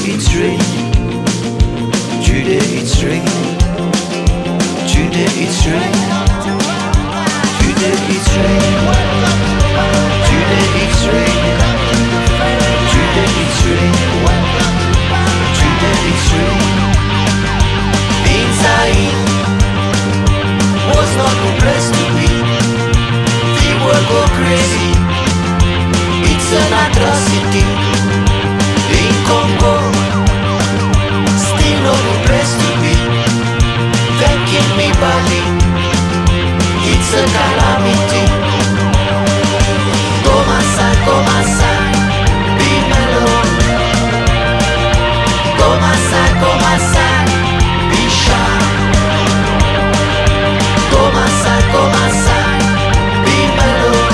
it's raining. Today it's raining. Today it's raining. Today it's raining. Today it's raining. Today it's raining. Today it's raining. Inside was not the place to be. The world go crazy. It's an atrocity. In Congo, still not the place to be. Thanking me body. It's a calamity. Come aside, be mellow. Come aside, be shy. Come aside, be mellow.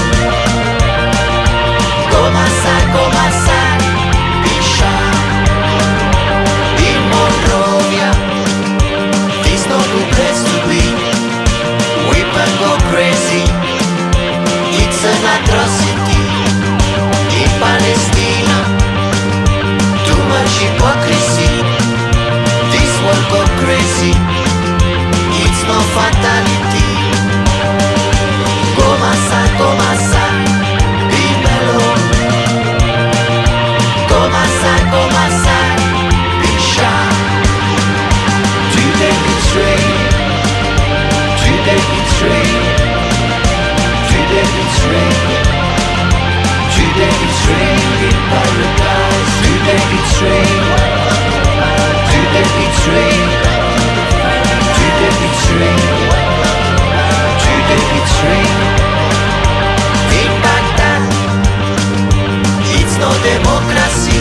Come aside, be shy. In Monrovia, this not the place to be. Women go crazy. It's an atrocity. In Palestine, too much hypocrisy. This world go crazy. It's no fatality. Come aside, be mellow. Come aside, be shy. Today it's raining. Today it's raining. Today it's raining. Today it's raining in paradise. Today it's raining. Today it's raining. Today it's raining. Today it's raining. In Baghdad, it's no democracy.